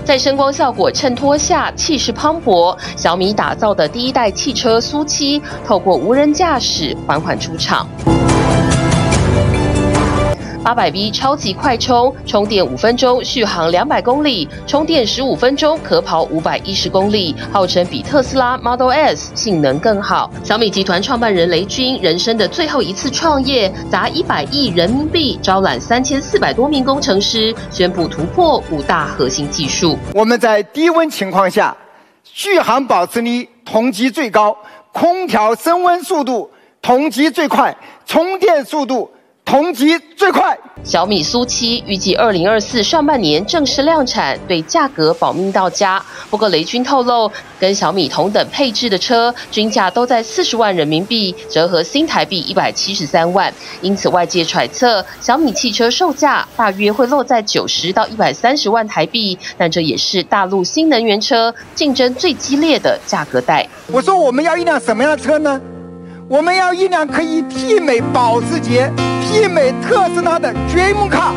在声光效果衬托下，气势磅礴。小米打造的第一代汽车苏7，透过无人驾驶缓缓出场。800V 超级快充，充电5分钟续航200公里，充电15分钟可跑510公里，号称比特斯拉 Model S 性能更好。小米集团创办人雷军人生的最后一次创业，砸100亿人民币，招揽3400多名工程师，宣布突破5大核心技术。 我们在低温情况下，续航保持力同级最高，空调升温速度同级最快，充电速度同级最快。 小米苏7预计2024上半年正式量产，对价格保命到家。不过雷军透露，跟小米同等配置的车均价都在40万人民币，折合新台币173万。因此外界揣测，小米汽车售价大约会落在90到130万台币，但这也是大陆新能源车竞争最激烈的价格带。 我说我们要一辆什么样的车呢？我们要一辆可以媲美保时捷、媲美特斯拉的 Dream Car。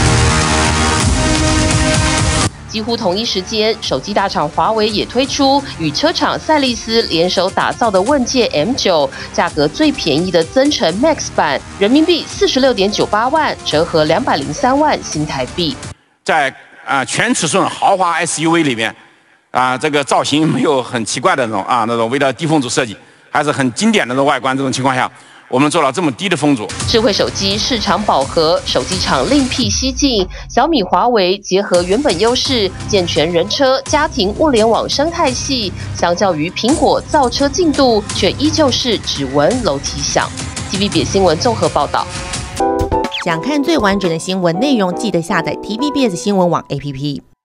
几乎同一时间，手机大厂华为也推出与车厂赛力斯联手打造的问界 M9，价格最便宜的增程 Max 版，人民币46.98万，折合203万新台币。 在全尺寸豪华 SUV 里面，这个造型没有很奇怪的那种为了低风阻设计。还是很经典的外观，这种情况下，我们做了这么低的风阻。 智慧手机市场饱和，手机厂另辟蹊径。小米、华为结合原本优势，健全人车家庭物联网生态系。相较于苹果造车进度，却依旧是只闻楼梯响。TVBS 新闻综合报道。 想看最完整的新闻内容，记得下载 TVBS 新闻网 APP。